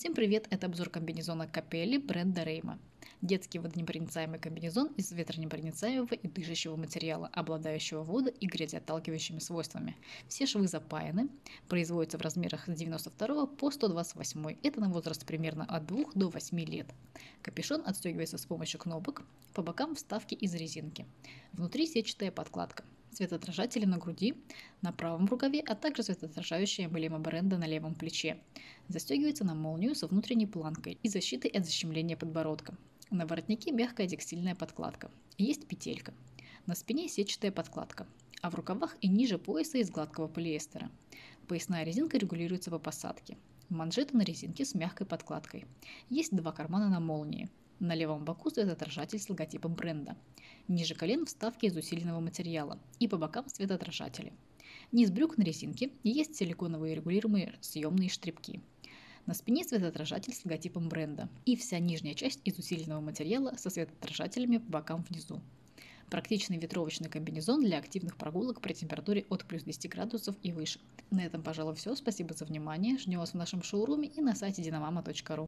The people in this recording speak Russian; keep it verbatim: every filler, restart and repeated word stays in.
Всем привет! Это обзор комбинезона Капелли бренда Рейма. Детский водонепроницаемый комбинезон из ветронепроницаемого и дышащего материала, обладающего водо- и грязеотталкивающими свойствами. Все швы запаяны, производятся в размерах с девяносто второго по сто двадцать восьмой. Это на возраст примерно от двух до восьми лет. Капюшон отстегивается с помощью кнопок, по бокам вставки из резинки. Внутри сетчатая подкладка. Светоотражатели на груди, на правом рукаве, а также светоотражающая эмблема бренда на левом плече. Застегивается на молнию со внутренней планкой и защитой от защемления подбородка. На воротнике мягкая текстильная подкладка. Есть петелька. На спине сетчатая подкладка, а в рукавах и ниже пояса из гладкого полиэстера. Поясная резинка регулируется по посадке. Манжеты на резинке с мягкой подкладкой. Есть два кармана на молнии. На левом боку светоотражатель с логотипом бренда. Ниже колен вставки из усиленного материала и по бокам светоотражатели. Низ брюк на резинке и есть силиконовые регулируемые съемные штрипки. На спине светоотражатель с логотипом бренда и вся нижняя часть из усиленного материала со светоотражателями по бокам внизу. Практичный ветровочный комбинезон для активных прогулок при температуре от плюс десяти градусов и выше. На этом, пожалуй, все. Спасибо за внимание. Ждем вас в нашем шоуруме и на сайте диномама точка ру.